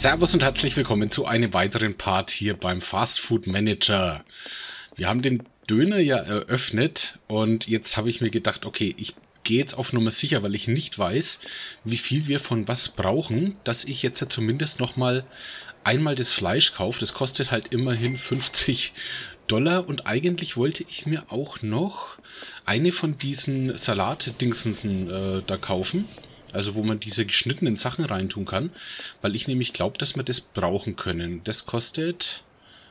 Servus und herzlich willkommen zu einem weiteren Part hier beim Fast Food Manager. Wir haben den Döner ja eröffnet und jetzt habe ich mir gedacht, okay, ich gehe jetzt auf Nummer sicher, weil ich nicht weiß, wie viel wir von was brauchen, dass ich jetzt ja zumindest nochmal einmal das Fleisch kaufe. Das kostet halt immerhin $50 und eigentlich wollte ich mir auch noch eine von diesen Salat-Dingsensen da kaufen. Also wo man diese geschnittenen Sachen reintun kann, weil ich nämlich glaube, dass wir das brauchen können. Das kostet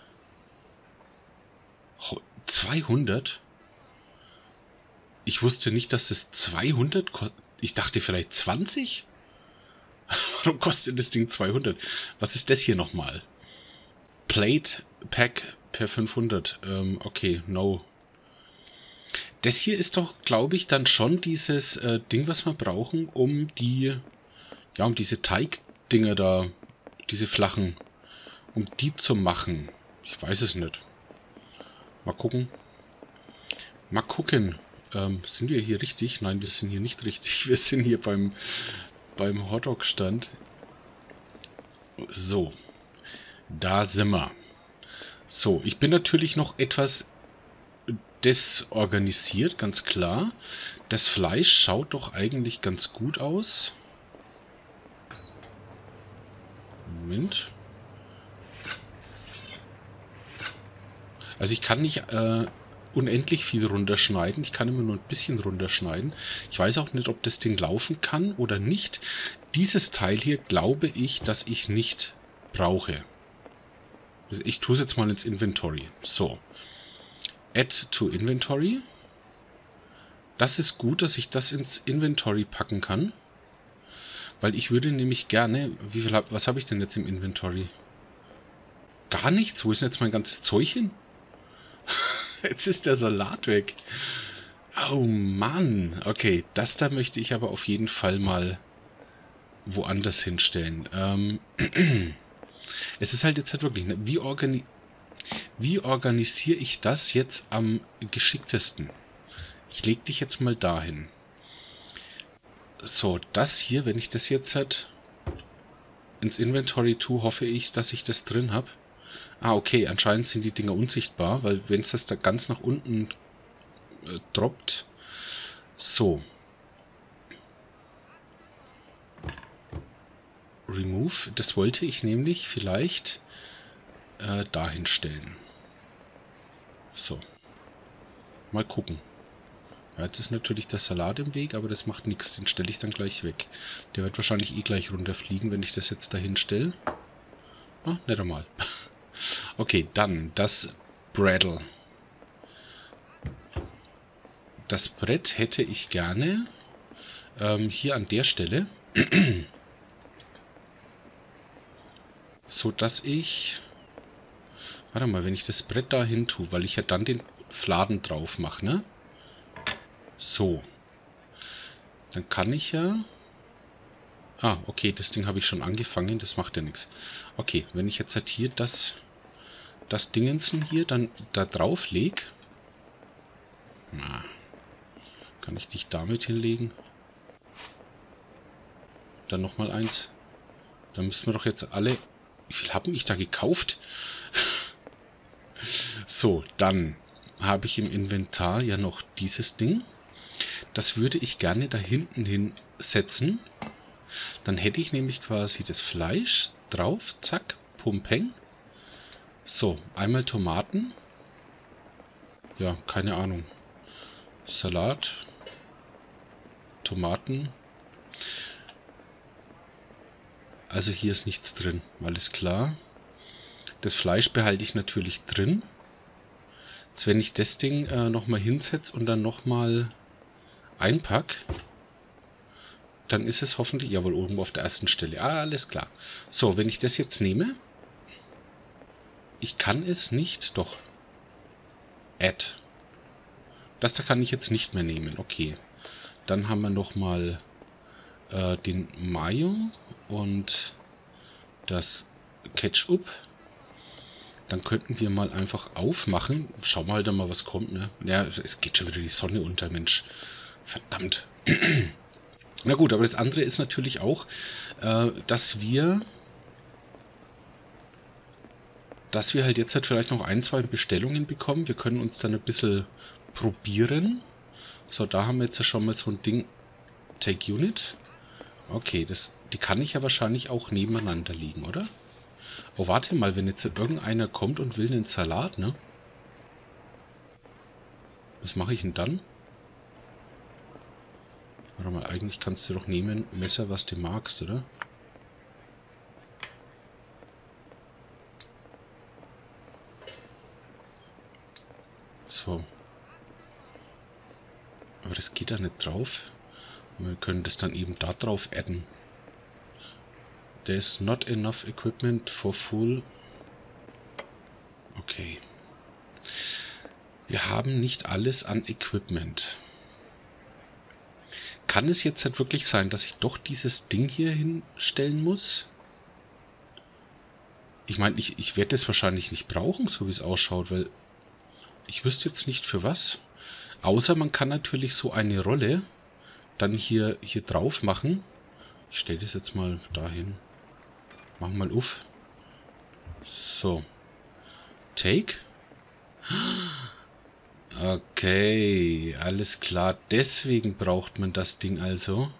200. Ich wusste nicht, dass das 200 kostet. Ich dachte vielleicht 20. Warum kostet das Ding 200? Was ist das hier nochmal? Plate Pack per 500. Okay, no. Das hier ist doch, glaube ich, dann schon dieses Ding, was wir brauchen, um diese Teigdinger da, diese flachen, um die zu machen. Ich weiß es nicht. Mal gucken. Mal gucken. Sind wir hier richtig? Nein, wir sind hier nicht richtig. Wir sind hier beim Hotdog-Stand. So. Da sind wir. So, ich bin natürlich noch etwas desorganisiert, ganz klar. Das Fleisch schaut doch eigentlich ganz gut aus. Moment. Also ich kann nicht unendlich viel runterschneiden. Ich kann immer nur ein bisschen runterschneiden. Ich weiß auch nicht, ob das Ding laufen kann oder nicht. Dieses Teil hier glaube ich, dass ich nicht brauche. Also ich tue es jetzt mal ins Inventory. So. Add to Inventory. Das ist gut, dass ich das ins Inventory packen kann. Weil ich würde nämlich gerne... was habe ich denn jetzt im Inventory? Gar nichts? Wo ist denn jetzt mein ganzes Zeug hin? Jetzt ist der Salat weg. Oh Mann. Okay, das da möchte ich aber auf jeden Fall mal woanders hinstellen. Es ist halt jetzt halt wirklich... Wie organisiere ich das jetzt am geschicktesten? Ich lege dich jetzt mal dahin. So, das hier, wenn ich das jetzt halt ins Inventory tue, hoffe ich, dass ich das drin habe. Ah, okay, anscheinend sind die Dinger unsichtbar, weil wenn es das da ganz nach unten droppt. So. Remove, das wollte ich nämlich vielleicht dahin stellen. So. Mal gucken. Ja, jetzt ist natürlich der Salat im Weg, aber das macht nichts. Den stelle ich dann gleich weg. Der wird wahrscheinlich eh gleich runterfliegen, wenn ich das jetzt dahin stelle. Ah, nicht einmal. Okay, dann das Brattle. Das Brett hätte ich gerne hier an der Stelle. So dass ich... Warte mal, wenn ich das Brett da hin tue, weil ich ja dann den Fladen drauf mache, ne? So. Dann kann ich ja... Ah, okay, das Ding habe ich schon angefangen, das macht ja nichts. Okay, wenn ich jetzt halt hier das Dingensen hier dann da drauf lege... Na, kann ich dich damit hinlegen? Dann nochmal eins. Dann müssen wir doch jetzt alle... Wie viel haben ich da gekauft? So, dann habe ich im Inventar ja noch dieses Ding. Das würde ich gerne da hinten hinsetzen. Dann hätte ich nämlich quasi das Fleisch drauf. Zack, Pumpeng. So, einmal Tomaten. Ja, keine Ahnung. Salat. Tomaten. Also hier ist nichts drin. Alles klar. Das Fleisch behalte ich natürlich drin. Jetzt, wenn ich das Ding nochmal hinsetze und dann nochmal einpack, dann ist es hoffentlich, jawohl, oben auf der ersten Stelle. Ah, alles klar. So, wenn ich das jetzt nehme, ich kann es nicht, doch, Add. Das da kann ich jetzt nicht mehr nehmen, okay. Dann haben wir nochmal den Mayo und das Ketchup. Dann könnten wir mal einfach aufmachen. Schauen wir halt mal, was kommt, ne? Ja, es geht schon wieder die Sonne unter, Mensch. Verdammt. Na gut, aber das andere ist natürlich auch, dass wir dass wir halt jetzt halt vielleicht noch ein, zwei Bestellungen bekommen. Wir können uns dann ein bisschen probieren. So, da haben wir jetzt ja schon mal so ein Ding. Take Unit. Okay, die kann ich ja wahrscheinlich auch nebeneinander liegen, oder? Oh, warte mal, wenn jetzt irgendeiner kommt und will einen Salat, ne? Was mache ich denn dann? Warte mal, eigentlich kannst du doch nehmen, Messer, was du magst, oder? So. Aber das geht da nicht drauf. Wir können das dann eben da drauf adden. There's not enough equipment for full. Okay. Wir haben nicht alles an Equipment. Kann es jetzt halt wirklich sein, dass ich doch dieses Ding hier hinstellen muss? Ich meine, ich werde das wahrscheinlich nicht brauchen, so wie es ausschaut, weil ich wüsste jetzt nicht für was. Außer man kann natürlich so eine Rolle dann hier drauf machen. Ich stelle das jetzt mal dahin. Machen wir mal auf. So. Take. Okay, alles klar. Deswegen braucht man das Ding also.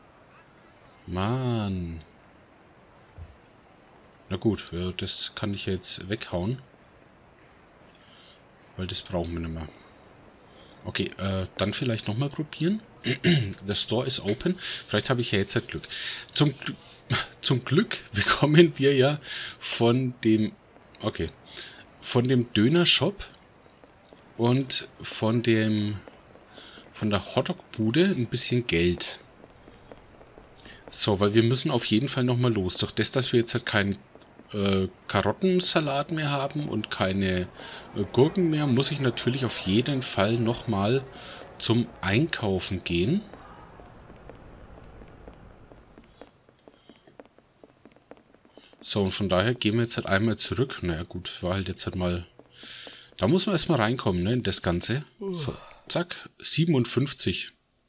Mann. Na gut, das kann ich jetzt weghauen. Weil das brauchen wir nicht mehr. Okay, dann vielleicht nochmal probieren. Der Store ist open. Vielleicht habe ich ja jetzt halt Glück. Zum Glück bekommen wir ja von dem... Okay. Von dem Döner-Shop und von der Hotdog-Bude ein bisschen Geld. So, weil wir müssen auf jeden Fall nochmal los. Durch das, dass wir jetzt halt keinen Karottensalat mehr haben und keine Gurken mehr, muss ich natürlich auf jeden Fall nochmal zum Einkaufen gehen. So, und von daher gehen wir jetzt halt einmal zurück. Naja gut, war halt jetzt halt mal... Da muss man erstmal reinkommen, ne, in das Ganze. So, zack, 57.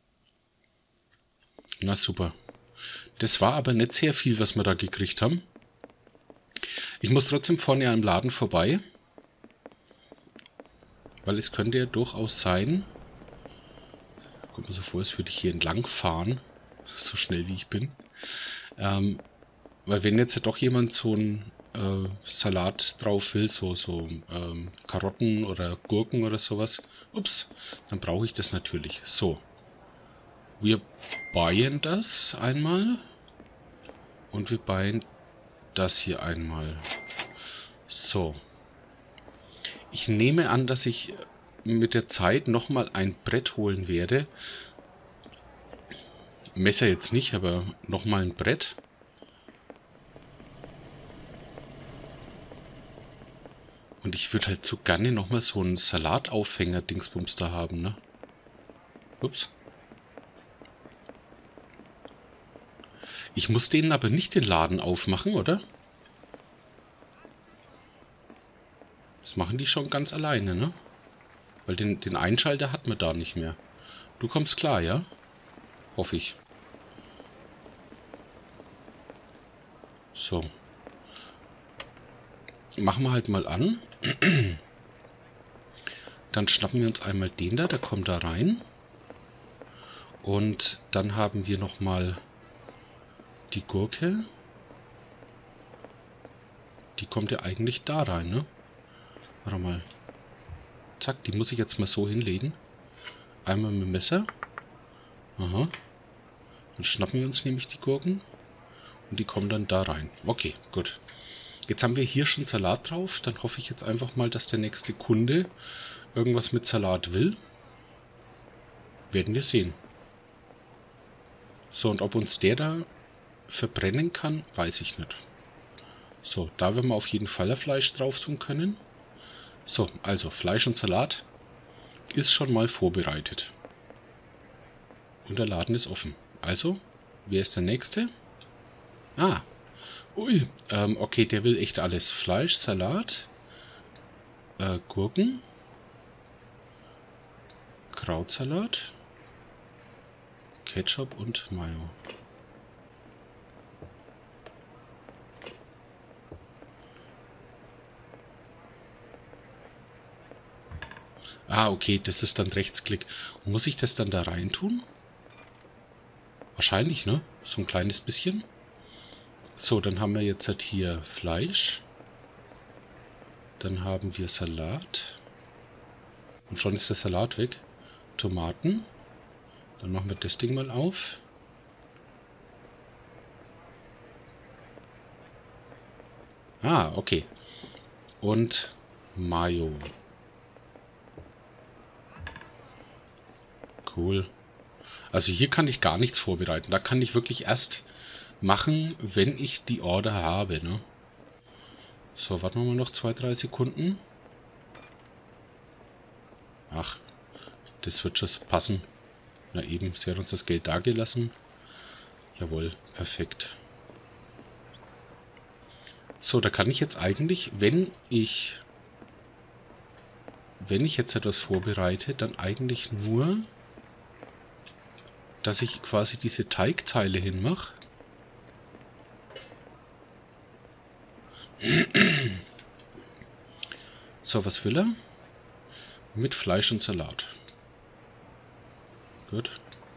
Na super. Das war aber nicht sehr viel, was wir da gekriegt haben. Ich muss trotzdem vorne am Laden vorbei. Weil es könnte ja durchaus sein... Kommt mir so vor, als würde ich hier entlang fahren. So schnell wie ich bin. Weil wenn jetzt ja doch jemand so einen Salat drauf will, so Karotten oder Gurken oder sowas, ups, dann brauche ich das natürlich. So, wir buyen das einmal und wir buyen das hier einmal. So, ich nehme an, dass ich mit der Zeit nochmal ein Brett holen werde. Messer jetzt nicht, aber nochmal ein Brett. Und ich würde halt so gerne nochmal so einen Salataufhänger-Dingsbums da haben, ne? Ups. Ich muss denen aber nicht den Laden aufmachen, oder? Das machen die schon ganz alleine, ne? Weil den Einschalter hat man da nicht mehr. Du kommst klar, ja? Hoffe ich. So. Machen wir halt mal an. Dann schnappen wir uns einmal den da, der kommt da rein. Und dann haben wir nochmal die Gurke. Die kommt ja eigentlich da rein, ne? Warte mal. Zack, die muss ich jetzt mal so hinlegen. Einmal mit dem Messer. Aha. Dann schnappen wir uns nämlich die Gurken. Und die kommen dann da rein. Okay, gut. Jetzt haben wir hier schon Salat drauf. Dann hoffe ich jetzt einfach mal, dass der nächste Kunde irgendwas mit Salat will. Werden wir sehen. So, und ob uns der da verbrennen kann, weiß ich nicht. So, da werden wir auf jeden Fall ein Fleisch drauf tun können. So, also Fleisch und Salat ist schon mal vorbereitet. Und der Laden ist offen. Also, wer ist der Nächste? Ah, ui, okay, der will echt alles. Fleisch, Salat, Gurken, Krautsalat, Ketchup und Mayo. Ah, okay, das ist dann Rechtsklick. Muss ich das dann da rein tun? Wahrscheinlich, ne? So ein kleines bisschen. So, dann haben wir jetzt halt hier Fleisch. Dann haben wir Salat. Und schon ist der Salat weg. Tomaten. Dann machen wir das Ding mal auf. Ah, okay. Und Mayo. Cool. Also hier kann ich gar nichts vorbereiten. Da kann ich wirklich erst machen, wenn ich die Order habe, ne? So, warten wir mal noch 2-3 Sekunden. Ach, das wird schon passen. Na eben, sie hat uns das Geld da gelassen. Jawohl, perfekt. So, da kann ich jetzt eigentlich, wenn ich jetzt etwas vorbereite, dann eigentlich nur, dass ich quasi diese Teigteile hinmache. So, was will er? Mit Fleisch und Salat. Gut.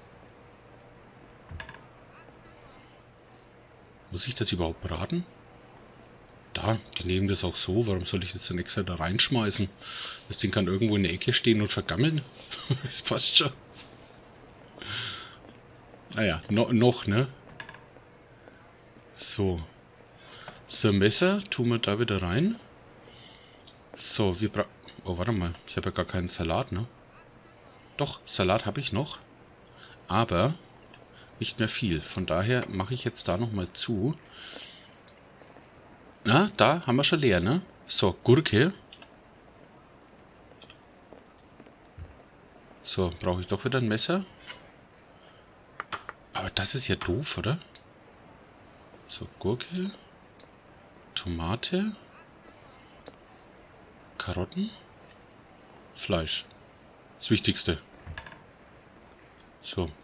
Muss ich das überhaupt braten? Da, die nehmen das auch so. Warum soll ich das dann extra da reinschmeißen? Das Ding kann irgendwo in der Ecke stehen und vergammeln. Das passt schon. Naja, noch, ne? So. So, Messer tun wir da wieder rein. So, wir brauchen... Oh, warte mal. Ich habe ja gar keinen Salat, ne? Doch, Salat habe ich noch. Aber nicht mehr viel. Von daher mache ich jetzt da nochmal zu. Na, da haben wir schon leer, ne? So, Gurke. So, brauche ich doch wieder ein Messer. Aber das ist ja doof, oder? So, Gurke. Tomate. Karotten. Fleisch. Das Wichtigste. So.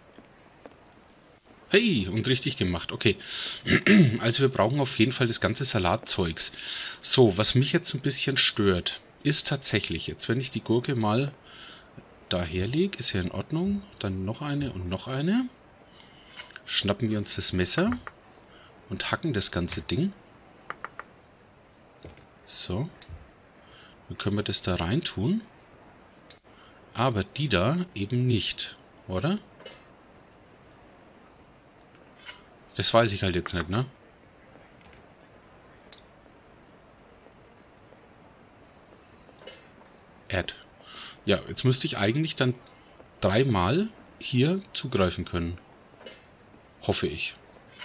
Hey, und richtig gemacht. Okay. Also wir brauchen auf jeden Fall das ganze Salatzeugs. So, was mich jetzt ein bisschen stört, ist tatsächlich jetzt, wenn ich die Gurke mal daher lege, ist ja in Ordnung. Dann noch eine und noch eine. Schnappen wir uns das Messer und hacken das ganze Ding. So. Dann können wir das da rein tun. Aber die da eben nicht, oder? Das weiß ich halt jetzt nicht, ne? Add. Ja, jetzt müsste ich eigentlich dann 3-mal hier zugreifen können. Hoffe ich.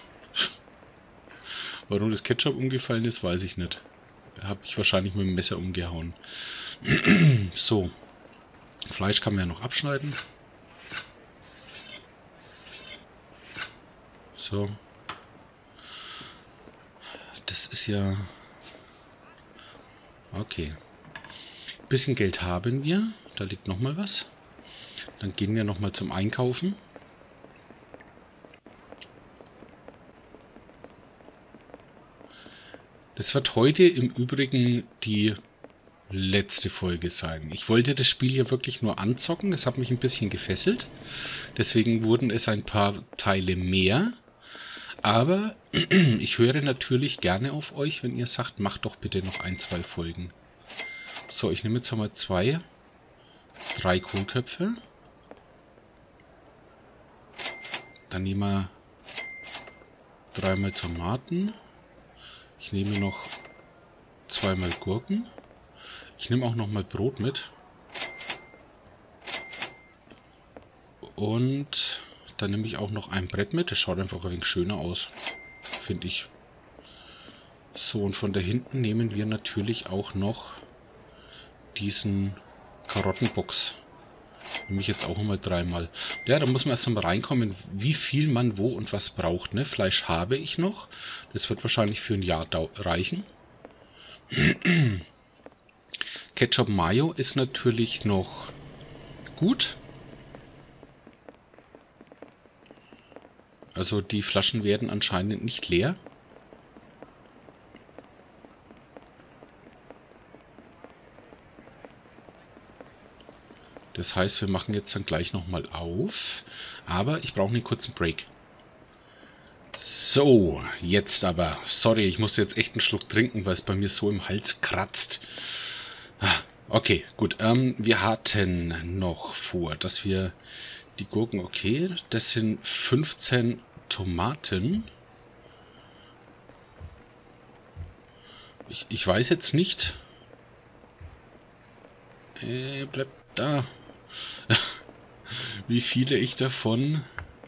Warum das Ketchup umgefallen ist, weiß ich nicht. Habe ich wahrscheinlich mit dem Messer umgehauen. So. Fleisch kann man ja noch abschneiden. So. Das ist ja... Okay. Ein bisschen Geld haben wir. Da liegt nochmal was. Dann gehen wir nochmal zum Einkaufen. Das wird heute im Übrigen die letzte Folge sein. Ich wollte das Spiel ja wirklich nur anzocken. Das hat mich ein bisschen gefesselt. Deswegen wurden es ein paar Teile mehr. Aber ich höre natürlich gerne auf euch, wenn ihr sagt, macht doch bitte noch 1-2 Folgen. So, ich nehme jetzt einmal 3 Kohlköpfe. Dann nehmen wir 3-mal Tomaten. Ich nehme noch 2-mal Gurken. Ich nehme auch noch mal Brot mit. Und dann nehme ich auch noch ein Brett mit. Das schaut einfach ein wenig schöner aus, finde ich. So, und von da hinten nehmen wir natürlich auch noch diesen Karottenbox. Nehme ich jetzt auch mal 3-mal. Ja, da muss man erst mal reinkommen, wie viel man wo und was braucht. Ne? Fleisch habe ich noch. Das wird wahrscheinlich für ein Jahr reichen. Ketchup Mayo ist natürlich noch gut. Also die Flaschen werden anscheinend nicht leer. Das heißt, wir machen jetzt dann gleich nochmal auf. Aber ich brauche einen kurzen Break. So, jetzt aber. Sorry, ich musste jetzt echt einen Schluck trinken, weil es bei mir so im Hals kratzt. Okay, gut. Wir hatten noch vor, dass wir die Gurken, okay, das sind 15 Tomaten. Ich weiß jetzt nicht. Bleibt da. Wie viele ich davon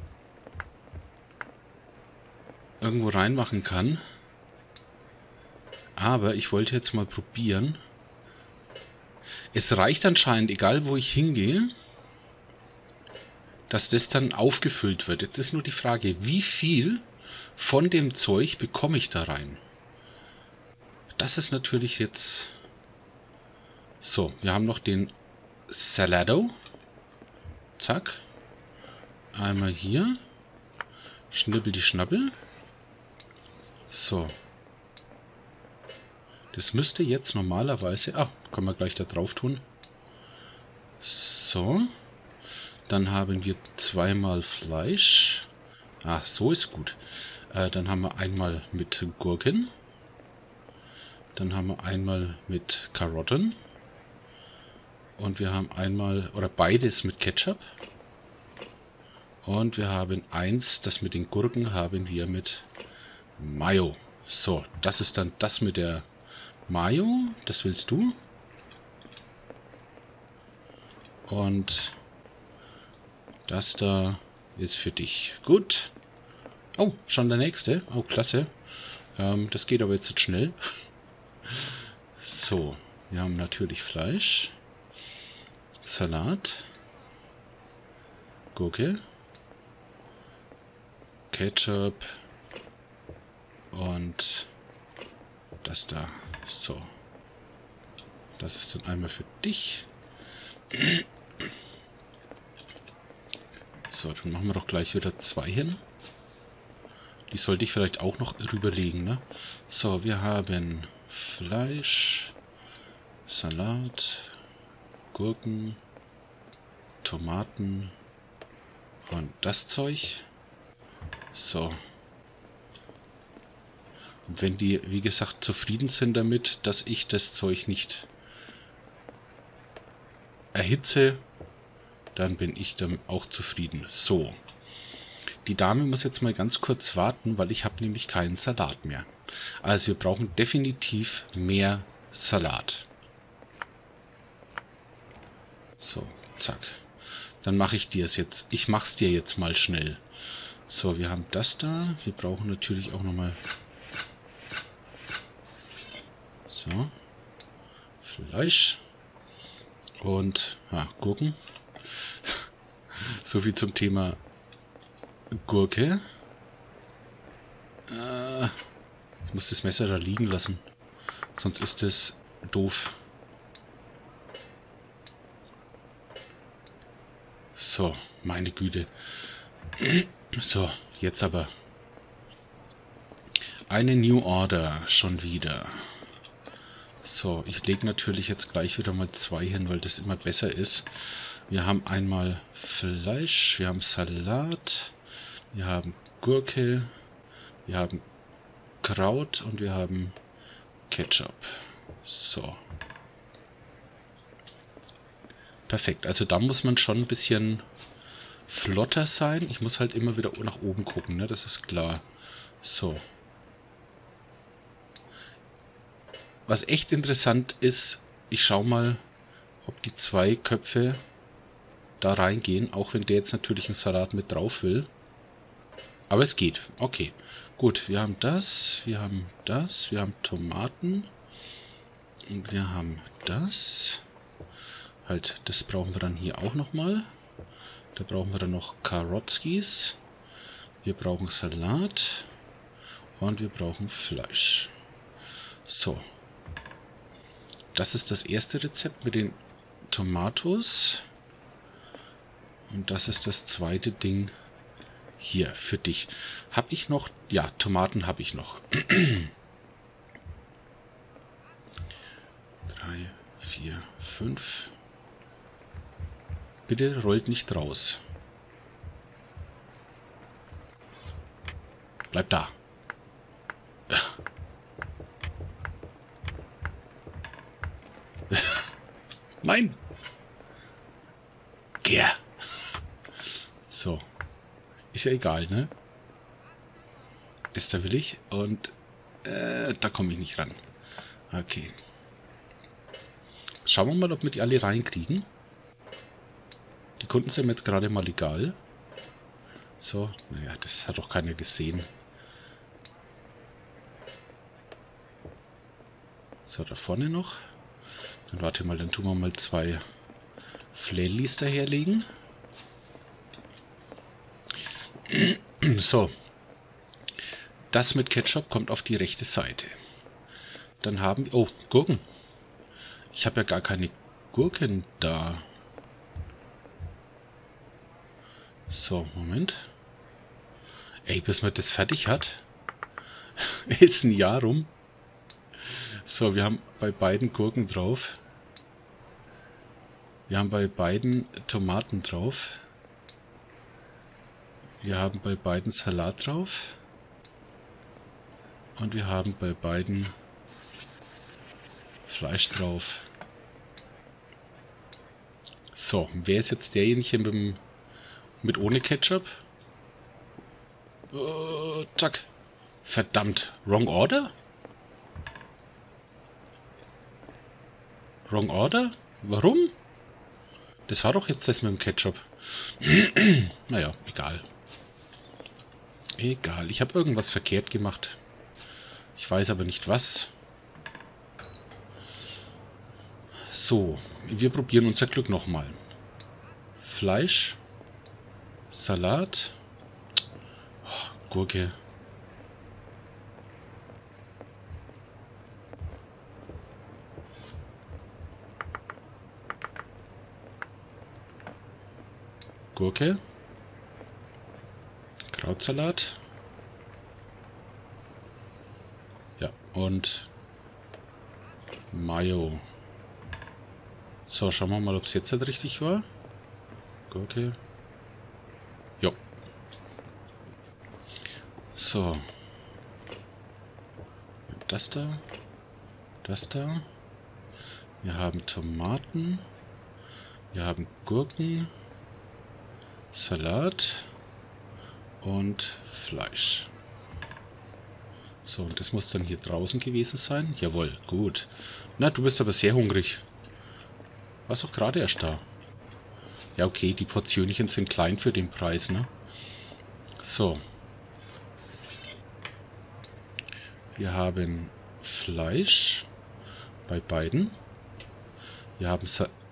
irgendwo reinmachen kann. Aber ich wollte jetzt mal probieren. Es reicht anscheinend, egal wo ich hingehe, dass das dann aufgefüllt wird. Jetzt ist nur die Frage, wie viel von dem Zeug bekomme ich da rein? Das ist natürlich jetzt... So, wir haben noch den Salado. Zack. Einmal hier. Schnibbel die Schnabbel. So. Das müsste jetzt normalerweise... Ah, können wir gleich da drauf tun. So. Dann haben wir zweimal Fleisch. Ah, so ist gut. Dann haben wir einmal mit Gurken. Dann haben wir einmal mit Karotten. Und wir haben einmal, oder beides mit Ketchup. Und wir haben eins, das mit den Gurken haben wir mit Mayo. So, das ist dann das mit der Mayo. Das willst du. Und das da ist für dich. Gut. Oh, schon der nächste. Oh, klasse. Das geht aber jetzt schnell. So, wir haben natürlich Fleisch. Salat. Gurke. Ketchup. Und das da. So. Das ist dann einmal für dich. So, dann machen wir doch gleich wieder 2 hin. Die sollte ich vielleicht auch noch rüberlegen, ne? So, wir haben Fleisch, Salat, Gurken, Tomaten und das Zeug. So. Und wenn die, wie gesagt, zufrieden sind damit, dass ich das Zeug nicht erhitze, dann bin ich dann auch zufrieden. So. Die Dame muss jetzt mal ganz kurz warten, weil ich habe nämlich keinen Salat mehr. Also wir brauchen definitiv mehr Salat. So, zack. Dann mache ich dir es jetzt. Ich mache es dir jetzt mal schnell. So, wir haben das da. Wir brauchen natürlich auch nochmal... So. Fleisch. Und Gurken. So viel zum Thema Gurke. Ich muss das Messer da liegen lassen. Sonst ist das doof. So, meine Güte. So, jetzt aber. Eine New Order schon wieder. So, ich lege natürlich jetzt gleich wieder mal 2 hin, weil das immer besser ist. Wir haben einmal Fleisch, wir haben Salat, wir haben Gurke, wir haben Kraut und wir haben Ketchup. So. Perfekt, also da muss man schon ein bisschen flotter sein. Ich muss halt immer wieder nach oben gucken, ne? Das ist klar. So. Was echt interessant ist, ich schaue mal, ob die 2 Köpfe da reingehen, auch wenn der jetzt natürlich einen Salat mit drauf will. Aber es geht. Okay. Gut, wir haben das, wir haben das, wir haben Tomaten und wir haben das. Halt, das brauchen wir dann hier auch nochmal. Da brauchen wir dann noch Karotskis. Wir brauchen Salat und wir brauchen Fleisch. So. Das ist das erste Rezept mit den Tomatos. Und das ist das zweite Ding hier für dich. Habe ich noch? Ja, Tomaten habe ich noch. 3, 4, 5. Bitte rollt nicht raus. Bleib da. Nein. Geh. So. Ist ja egal, ne? Das da will ich. Und da komme ich nicht ran. Okay. Schauen wir mal, ob wir die alle reinkriegen. Die Kunden sind mir jetzt gerade mal egal. So, naja, das hat doch keiner gesehen. So, da vorne noch. Dann warte mal, dann tun wir mal 2 Flailies daherlegen. So. Das mit Ketchup kommt auf die rechte Seite. Dann haben wir... Oh, Gurken. Ich habe ja gar keine Gurken da. So, Moment. Ey, bis man das fertig hat, ist ein Jahr rum. So, wir haben bei beiden Gurken drauf. Wir haben bei beiden Tomaten drauf. Wir haben bei beiden Salat drauf. Und wir haben bei beiden Fleisch drauf. So, wer ist jetzt derjenige mit ohne Ketchup? Zack. Verdammt. Wrong Order? Wrong Order? Warum? Das war doch jetzt das mit dem Ketchup. Naja, egal. Egal. Ich habe irgendwas verkehrt gemacht. Ich weiß aber nicht was. So. Wir probieren unser Glück nochmal. Fleisch. Salat. Oh, Gurke. Gurke. Krautsalat. Ja, und Mayo. So, schauen wir mal, ob es jetzt halt richtig war. Gurke. Jo. So. Das da. Das da. Wir haben Tomaten. Wir haben Gurken. Salat. Und Fleisch. So, und das muss dann hier draußen gewesen sein. Jawohl, gut. Na, du bist aber sehr hungrig. Warst doch gerade erst da. Ja, okay, die Portionchen sind klein für den Preis, ne? So. Wir haben Fleisch bei beiden. Wir haben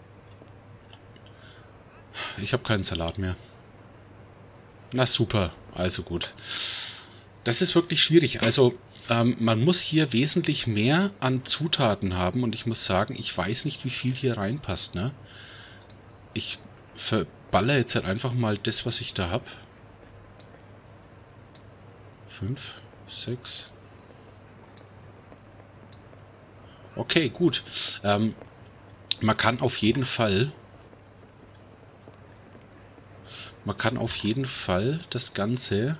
ich habe keinen Salat mehr. Na super, also gut. Das ist wirklich schwierig. Also man muss hier wesentlich mehr an Zutaten haben und ich muss sagen, ich weiß nicht, wie viel hier reinpasst, ne? Ich verballer jetzt halt einfach mal das, was ich da habe. 5, 6. Okay, gut. Man kann auf jeden Fall das Ganze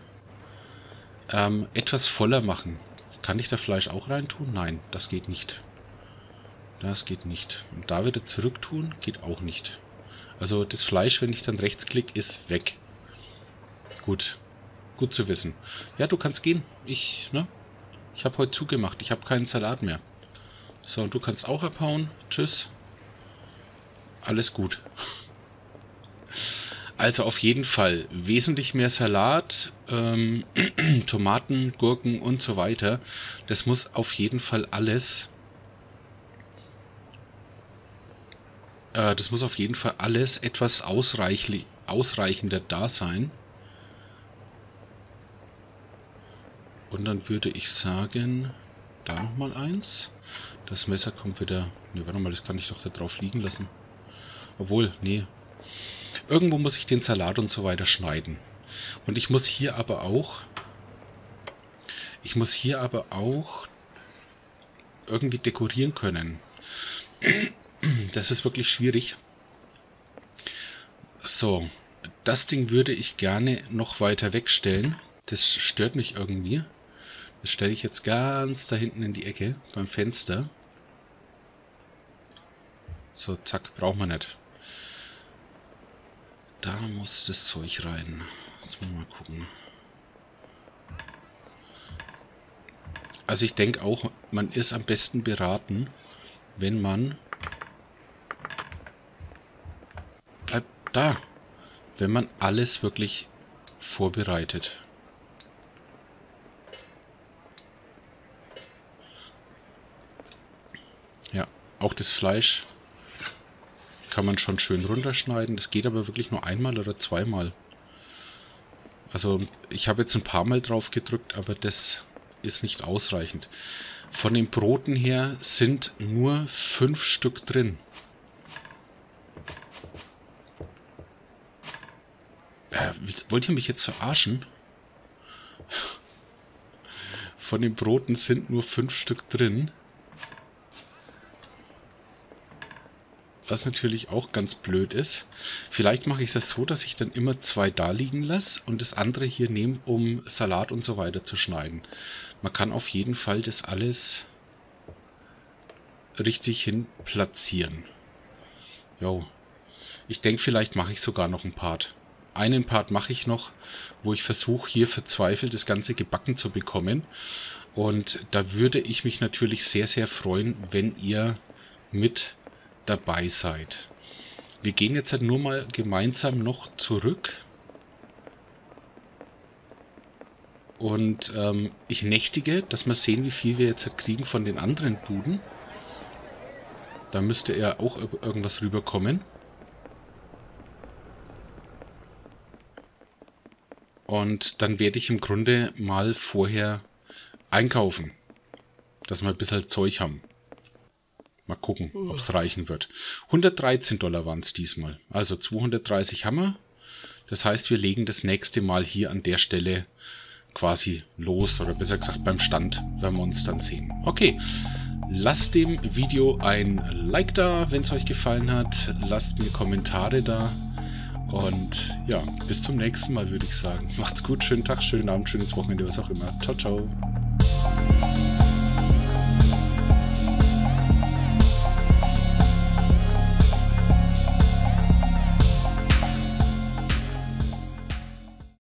etwas voller machen. Kann ich da Fleisch auch reintun? Nein, das geht nicht. Das geht nicht. Und da wieder zurück tun, geht auch nicht. Also das Fleisch, wenn ich dann rechtsklick, ist weg. Gut. Gut zu wissen. Ja, du kannst gehen. Ich habe heute zugemacht. Ich habe keinen Salat mehr. So, und du kannst auch abhauen. Tschüss. Alles gut. Also auf jeden Fall wesentlich mehr Salat, Tomaten, Gurken und so weiter. Das muss auf jeden Fall alles etwas ausreichender da sein. Und dann würde ich sagen, da nochmal eins. Das Messer kommt wieder... Ne, warte mal, das kann ich doch da drauf liegen lassen. Obwohl, nee. Irgendwo muss ich den Salat und so weiter schneiden. Und ich muss hier aber auch irgendwie dekorieren können. Das ist wirklich schwierig. So, das Ding würde ich gerne noch weiter wegstellen. Das stört mich irgendwie. Das stelle ich jetzt ganz da hinten in die Ecke beim Fenster. So, zack, braucht man nicht. Da muss das Zeug rein. Jetzt mal gucken. Also ich denke auch, man ist am besten beraten, wenn man... Bleibt da! Wenn man alles wirklich vorbereitet. Ja, auch das Fleisch kann man schon schön runterschneiden. Das geht aber wirklich nur einmal oder zweimal. Also ich habe jetzt ein paar Mal drauf gedrückt, aber das ist nicht ausreichend. Von den Broten her sind nur 5 Stück drin. Wollt ihr mich jetzt verarschen? Von den Broten sind nur 5 Stück drin. Was natürlich auch ganz blöd ist. Vielleicht mache ich es so, dass ich dann immer 2 da liegen lasse und das andere hier nehme, um Salat und so weiter zu schneiden. Man kann auf jeden Fall das alles richtig hin platzieren. Jo. Ich denke, vielleicht mache ich sogar noch einen Part. Einen Part mache ich noch, wo ich versuche, hier verzweifelt das Ganze gebacken zu bekommen. Und da würde ich mich natürlich sehr, sehr freuen, wenn ihr mit dabei seid. Wir gehen jetzt halt nur mal gemeinsam noch zurück. Und ich nächtige, dass wir sehen, wie viel wir jetzt halt kriegen von den anderen Buden. Da müsste ja auch irgendwas rüberkommen. Und dann werde ich im Grunde mal vorher einkaufen, dass wir ein bisschen Zeug haben. Mal gucken, ob es reichen wird. $113 waren es diesmal. Also 230 haben wir. Das heißt, wir legen das nächste Mal hier an der Stelle quasi los. Oder besser gesagt beim Stand, werden wir uns dann sehen. Okay, lasst dem Video ein Like da, wenn es euch gefallen hat. Lasst mir Kommentare da. Und ja, bis zum nächsten Mal würde ich sagen. Macht's gut, schönen Tag, schönen Abend, schönes Wochenende, was auch immer. Ciao, ciao.